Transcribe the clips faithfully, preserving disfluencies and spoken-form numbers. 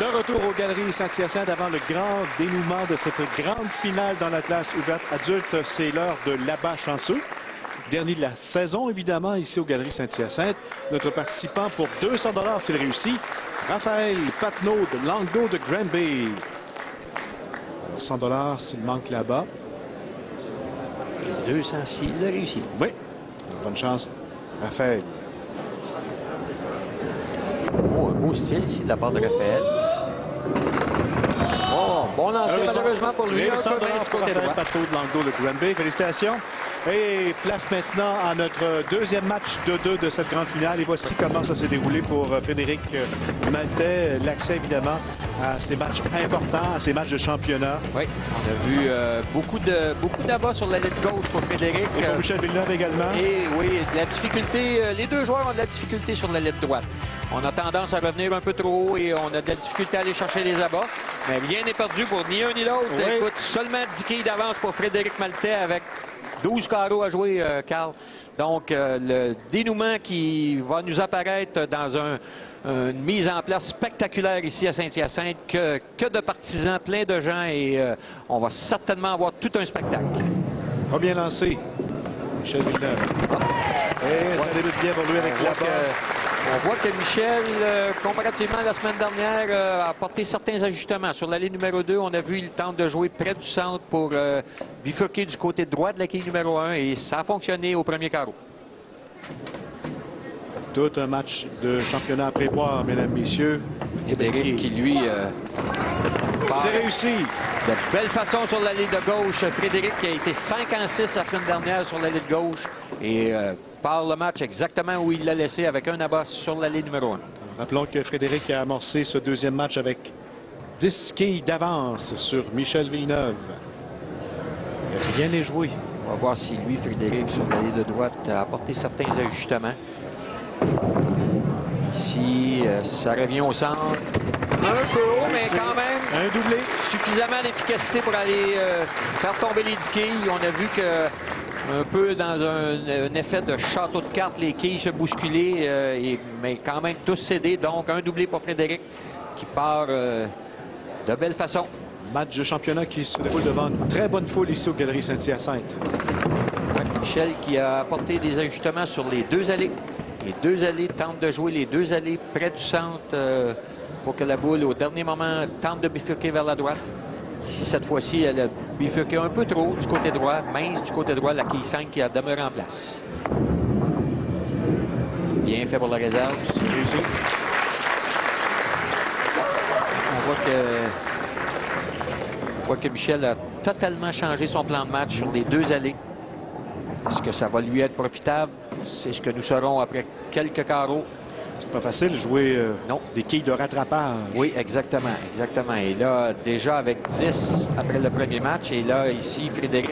De retour aux Galeries Saint-Hyacinthe avant le grand dénouement de cette grande finale dans la classe ouverte adulte. C'est l'heure de l'abat chanceux. Dernier de la saison, évidemment, ici aux Galeries Saint-Hyacinthe. Notre participant pour deux cents dollars s'il réussit, Raphaël Patnaud de Languedoc de Granby. cent dollars s'il manque là-bas. deux cents s'il a réussi. Oui. Bonne chance, Raphaël. Oh, un beau style ici de la part de Raphaël. Oh, bon lancer malheureusement pour lui. Les cent dollars pour Raphaël Patnaud de Languedoc de Granby. Félicitations. Et place maintenant à notre deuxième match de deux de cette grande finale. Et voici comment ça s'est déroulé pour Frédéric Maltais. L'accès, évidemment, à ces matchs importants, à ces matchs de championnat. Oui, on a vu euh, beaucoup de beaucoup d'abats sur la ligne gauche pour Frédéric. Et pour Michel Villeneuve également. Et oui, de la difficulté. Les deux joueurs ont de la difficulté sur la ligne droite. On a tendance à revenir un peu trop haut et on a de la difficulté à aller chercher les abats. Mais rien n'est perdu pour ni un ni l'autre. Oui. Écoute, seulement dix quilles d'avance pour Frédéric Maltais avec douze carreaux à jouer, euh, Carl. Donc, euh, le dénouement qui va nous apparaître dans un, une mise en place spectaculaire ici à Saint-Hyacinthe. Que, que de partisans, plein de gens et euh, on va certainement avoir tout un spectacle. Pas bien lancé, Michel Villeneuve. Ah. Et ça débute bien pour lui avec la balle. On voit que Michel, euh, comparativement à la semaine dernière, euh, a apporté certains ajustements. Sur l'allée numéro deux, on a vu qu'il tente de jouer près du centre pour euh, bifurquer du côté droit de la quille numéro un et ça a fonctionné au premier carreau. Tout un match de championnat à prévoir, mesdames, messieurs. Frédéric qui, lui... Euh, C'est réussi. De belle façon sur la ligne de gauche. Frédéric qui a été cinq en six la semaine dernière sur la ligne de gauche. Et euh, part le match exactement où il l'a laissé avec un abat sur la ligne numéro un. Rappelons que Frédéric a amorcé ce deuxième match avec dix quilles d'avance sur Michel Villeneuve. Rien n'est joué. On va voir si lui, Frédéric, sur la ligne de droite, a apporté certains ajustements. Ici, euh, ça revient au centre. Un peu haut, mais quand même un doublé. Suffisamment d'efficacité pour aller euh, faire tomber les dix quilles. On a vu que un peu dans un, un effet de château de cartes, les quilles se bousculaient, euh, et, mais quand même tous cédés. Donc, un doublé pour Frédéric qui part euh, de belle façon. Match de championnat qui se déroule devant une très bonne foule ici aux Galeries Saint-Hyacinthe. Michel qui a apporté des ajustements sur les deux allées. Les deux allées tentent de jouer les deux allées près du centre euh, pour que la boule, au dernier moment, tente de bifurquer vers la droite. Ici, cette fois-ci, elle a bifurqué un peu trop du côté droit, mince du côté droit, la quille cinq qui a demeuré en place. Bien fait pour la réserve. C'est réussi. On voit que, on voit que Michel a totalement changé son plan de match sur les deux allées. Est-ce que ça va lui être profitable? C'est ce que nous saurons après quelques carreaux. C'est pas facile de jouer euh, non. des quilles de rattrapage. Oui, exactement, exactement. Et là, déjà avec dix après le premier match, et là, ici, Frédéric,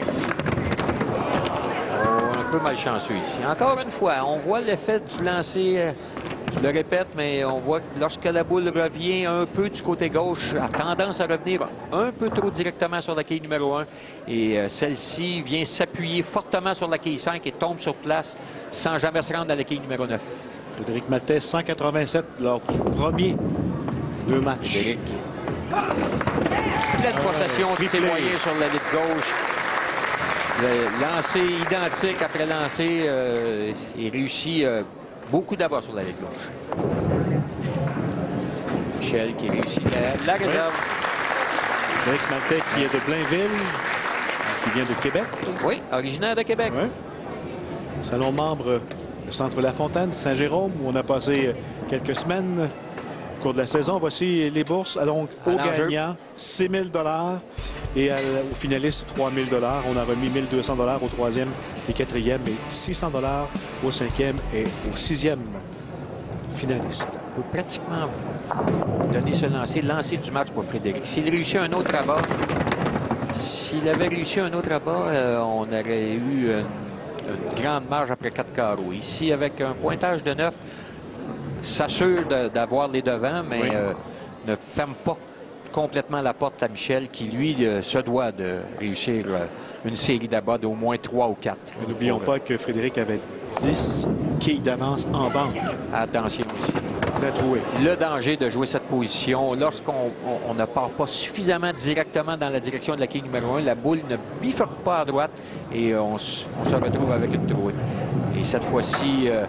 oh, un peu malchanceux ici. Encore une fois, on voit l'effet du lancer, euh, je le répète, mais on voit que lorsque la boule revient un peu du côté gauche, a tendance à revenir un peu trop directement sur la quille numéro un. Et euh, celle-ci vient s'appuyer fortement sur la quille cinq et tombe sur place sans jamais se rendre à la quille numéro neuf. Frédéric Maltais, cent quatre-vingt-sept lors du premier deux matchs. Frédéric. Pleine possession de ses moyens sur la ligne gauche. Le lancer identique après lancer. Euh, il réussit euh, beaucoup d'abord sur la ligne gauche. Michel qui réussit la, la réserve. Oui. Frédéric Maltais qui est de Blainville, qui vient de Québec. Oui, originaire de Québec. Oui. Salon membre du Centre La Fontaine, Saint-Jérôme, où on a passé quelques semaines au cours de la saison. Voici les bourses. Donc, au gagnant, six mille dollars et à, au finaliste, trois mille dollars. On a remis mille deux cents dollars au troisième et quatrième et six cents dollars au cinquième et au sixième finaliste. On peut pratiquement donner ce lancer, lancer du match pour Frédéric. S'il réussit un autre abat, s'il avait réussi un autre abat, euh, on aurait eu une, une grande marge après quatre carreaux. Ici, avec un pointage de neuf, s'assure d'avoir les devants, mais oui. euh, ne ferme pas complètement la porte à Michel, qui, lui, euh, se doit de réussir euh, une série d'abats d'au moins trois ou quatre. N'oublions pas que Frédéric avait dix quilles d'avance en banque. Attention ici. très troué. Le danger de jouer cette position, lorsqu'on on, on ne part pas suffisamment directement dans la direction de la quille numéro un, la boule ne bifurque pas à droite et on, on se retrouve avec une trouée. Et cette fois-ci, euh,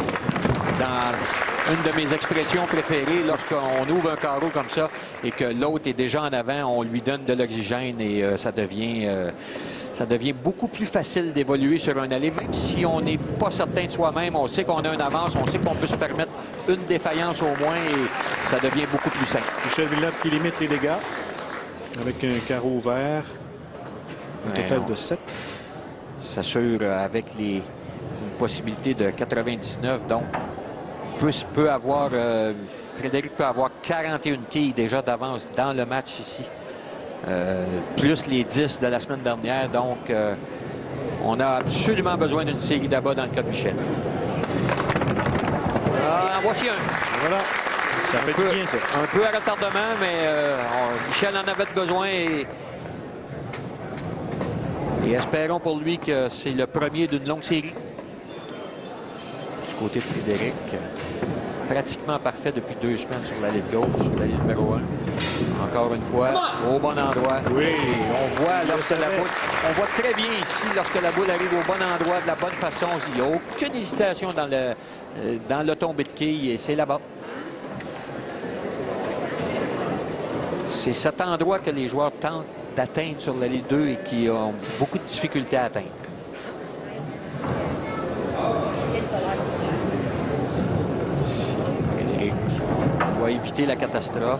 dans une de mes expressions préférées, lorsqu'on ouvre un carreau comme ça et que l'autre est déjà en avant, on lui donne de l'oxygène et euh, ça devient... Euh, Ça devient beaucoup plus facile d'évoluer sur un allée. Même si on n'est pas certain de soi-même, on sait qu'on a une avance, on sait qu'on peut se permettre une défaillance au moins et ça devient beaucoup plus simple. Michel Villeneuve qui limite les dégâts avec un carreau ouvert. Un Mais total non. de sept. S'assure avec les une possibilité de quatre-vingt-dix-neuf. Donc, peut, peut avoir, euh, Frédéric peut avoir quarante et une quilles déjà d'avance dans le match ici. Euh, plus les dix de la semaine dernière. Donc, euh, on a absolument besoin d'une série d'abat dans le cas de Michel. Ah, en voici un. Voilà. Ça un fait peu, du bien, ça. Un peu à retardement, mais euh, on, Michel en avait besoin. Et, et espérons pour lui que c'est le premier d'une longue série. Du côté de Frédéric. Pratiquement parfait depuis deux semaines sur la ligne gauche, sur la ligne numéro un. Encore une fois, au bon endroit. Oui. Et on voit lorsque la boule, on voit très bien ici lorsque la boule arrive au bon endroit, de la bonne façon. Il n'y a aucune hésitation dans le, dans le tombé de quille et c'est là-bas. C'est cet endroit que les joueurs tentent d'atteindre sur la ligne deux et qui ont beaucoup de difficultés à atteindre. Va éviter la catastrophe.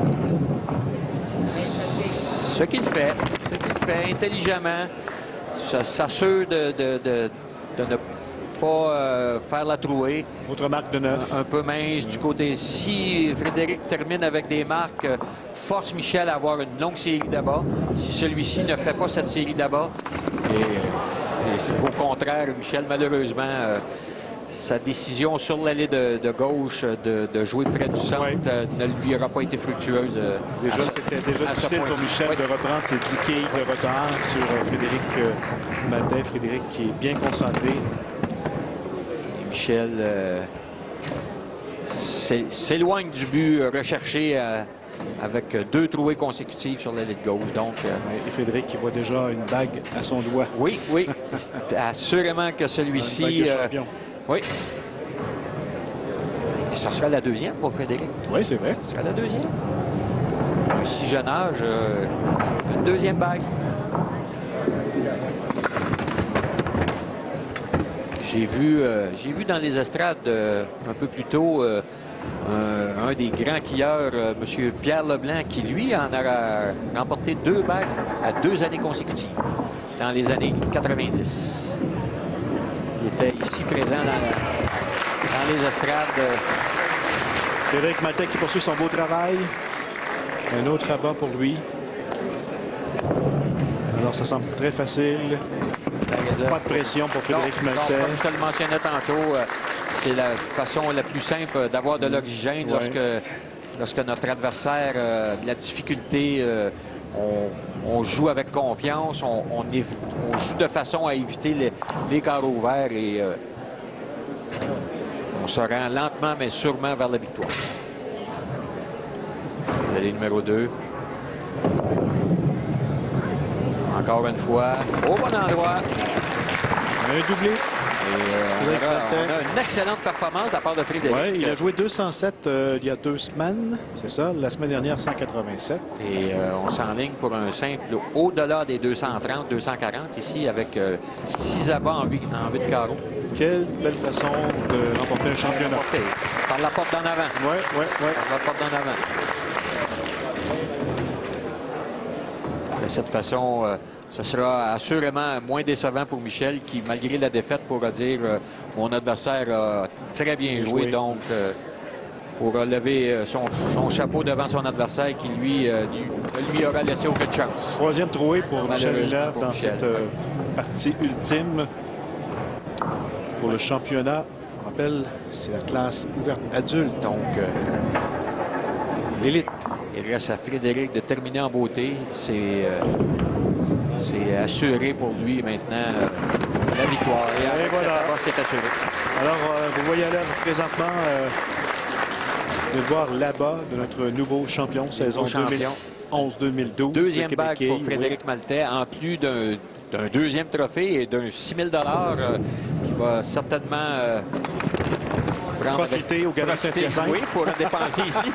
Ce qu'il fait, ce qu'il fait intelligemment, s'assure de, de, de, de ne pas euh, faire la trouée. Autre marque de neuf. Un, un peu mince du côté. Si Frédéric termine avec des marques, euh, force Michel à avoir une longue série d'abat. Si celui-ci ne fait pas cette série d'abat, et, et c'est au contraire, Michel, malheureusement, euh, sa décision sur l'allée de, de gauche de, de jouer près du centre oui. euh, ne lui aura pas été fructueuse. Euh, déjà, c'était déjà difficile pour Michel oui. de reprendre ses dix quilles de retard sur euh, Frédéric euh, Maltais. Frédéric qui est bien concentré. Et Michel euh, s'éloigne du but recherché euh, avec deux trouées consécutives sur l'allée de gauche. Donc, euh, et Frédéric qui voit déjà une bague à son doigt. Oui, oui. Assurément que celui-ci... Oui. Et ça sera la deuxième pour Frédéric. Oui, c'est vrai. Ça sera la deuxième. Un si jeune âge, euh, une deuxième bague. J'ai vu, euh, j'ai vu dans les estrades euh, un peu plus tôt euh, un, un des grands quilleurs, euh, M. Pierre Leblanc, qui lui en a remporté deux bagues à deux années consécutives dans les années quatre-vingt-dix. Il était ici présent dans, la, dans les estrades. Frédéric Maltais qui poursuit son beau travail. Un autre abat pour lui. Alors, ça semble très facile. Pas de pression pour Frédéric non, Maltais. Non, comme je te le mentionnais tantôt, c'est la façon la plus simple d'avoir de l'oxygène ouais. lorsque, lorsque notre adversaire a de la difficulté. Euh, on, on joue avec confiance, on, on, on joue de façon à éviter les, les carreaux ouverts et euh, on se rend lentement mais sûrement vers la victoire. L'allée numéro deux. Encore une fois, au bon endroit. Un doublé. Et euh, on, aura, on a une excellente performance de la part de Frédéric. Oui, il a joué deux cent sept euh, il y a deux semaines. C'est ça. La semaine dernière, cent quatre-vingt-sept. Et euh, on s'enligne pour un simple au-delà des deux cent trente, deux cent quarante ici avec euh, six abats en huit de carreau. Quelle belle façon de remporter un championnat. Par la porte d'en avant. Oui, oui, oui. Par la porte d'en avant. De cette façon, euh, ce sera assurément moins décevant pour Michel qui, malgré la défaite, pourra dire euh, mon adversaire a très bien joué. joué. Donc, euh, pourra lever euh, son, son chapeau devant son adversaire qui, lui, euh, lui, lui aura laissé aucune chance. Troisième trouée pour Michel Villeneuve dans Michel, cette euh, partie ultime pour le championnat. On rappelle, c'est la classe ouverte adulte. Donc, euh, l'élite. Il reste à Frédéric de terminer en beauté. C'est euh, assuré pour lui maintenant euh, la victoire. Et, Et voilà. C'est assuré. Alors, euh, vous voyez là présentement euh, de le voir là-bas de notre nouveau champion, nouveau saison deux mille onze deux mille douze. Deuxième bague pour Frédéric oui. Maltais, en plus d'un deuxième trophée et d'un six mille dollars euh, qui va certainement euh, profiter avec, au Galerie Saint-Hyacinthe. Oui, pour en dépenser ici.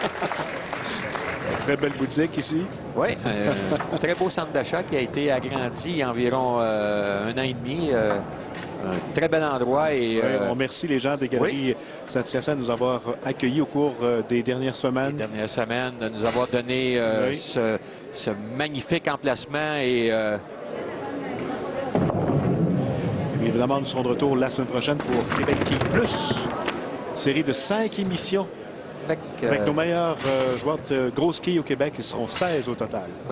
Très belle boutique ici. Oui, euh, un très beau centre d'achat qui a été agrandi il y a environ euh, un an et demi. Euh, un très bel endroit. Et, oui, euh, on remercie les gens des Galeries oui. Saint-Hyacinthe de nous avoir accueillis au cours euh, des dernières semaines. Les dernières semaines, de nous avoir donné euh, oui. ce, ce magnifique emplacement. Et, euh... et évidemment, nous serons de retour la semaine prochaine pour Québec Quay Plus. Série de cinq émissions. Avec, euh... avec nos meilleurs euh, joueurs de grosse quilles au Québec, ils seront seize au total. Oui.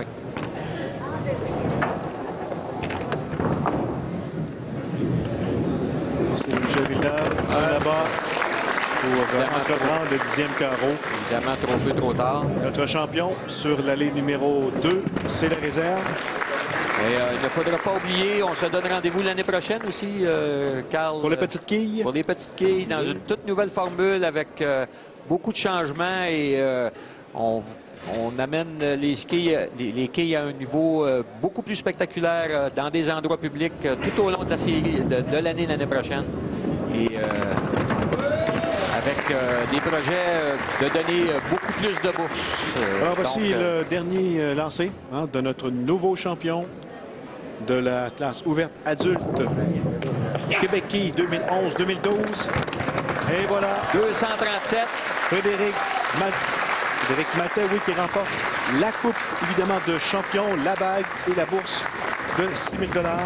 C'est Michel Villeneuve, un là-bas pour entreprendre le dixième carreau. Évidemment, trop peu, trop tard. Notre champion sur l'allée numéro deux, c'est la réserve. Et, euh, il ne faudra pas oublier, on se donne rendez-vous l'année prochaine aussi, euh, Carl. Pour les petites quilles. Pour les petites quilles, dans oui. une toute nouvelle formule avec euh, beaucoup de changements et euh, on, on amène les, skis, les, les quilles à un niveau euh, beaucoup plus spectaculaire euh, dans des endroits publics euh, tout au long de la série de, de l'année l'année prochaine. Et euh, avec euh, des projets euh, de donner euh, beaucoup plus de bourses. Euh, Alors voici donc, euh, le dernier euh, lancé hein, de notre nouveau champion de la classe ouverte adulte yes. Québec Quay deux mille onze deux mille douze. Et voilà. deux cent trente-sept. Frédéric Mal... Frédéric Maltais, oui, qui remporte la coupe, évidemment, de champion, la bague et la bourse de six mille dollars.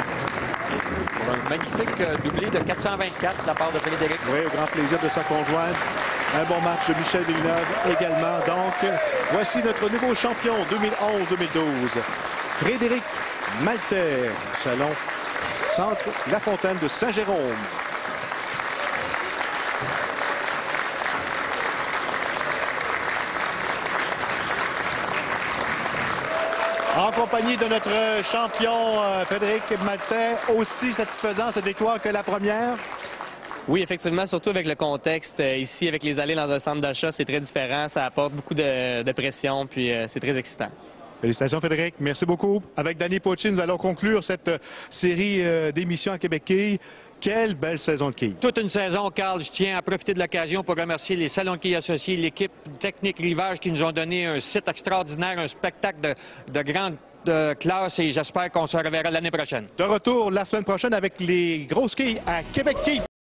Un magnifique doublé de quatre cent vingt-quatre de la part de Frédéric. Oui, au grand plaisir de s'en conjoindre. Un bon match de Michel Villeneuve également. Donc, voici notre nouveau champion deux mille onze deux mille douze. Frédéric Maltais, salon Centre La Fontaine de Saint-Jérôme. En compagnie de notre champion euh, Frédéric Maltais, aussi satisfaisant cette victoire que la première. Oui, effectivement, surtout avec le contexte euh, ici, avec les allées dans un centre d'achat, c'est très différent. Ça apporte beaucoup de, de pression, puis euh, c'est très excitant. Félicitations, Frédéric. Merci beaucoup. Avec Danny Pocci, nous allons conclure cette euh, série euh, d'émissions à Québec Quay. Quelle belle saison de quilles. Toute une saison, Carl. Je tiens à profiter de l'occasion pour remercier les salons de quilles associés, l'équipe technique Rivage qui nous ont donné un site extraordinaire, un spectacle de, de grande de classe et j'espère qu'on se reverra l'année prochaine. De retour la semaine prochaine avec les grosses quilles à Québec Quay.